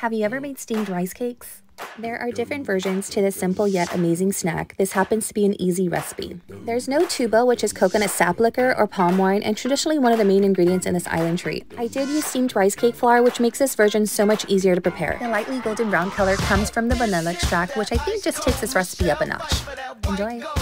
Have you ever made steamed rice cakes? There are different versions to this simple yet amazing snack. This happens to be an easy recipe. There's no tuba, which is coconut sap liquor or palm wine, and traditionally one of the main ingredients in this island treat. I did use steamed rice cake flour, which makes this version so much easier to prepare. The lightly golden brown color comes from the vanilla extract, which I think just takes this recipe up a notch. Enjoy!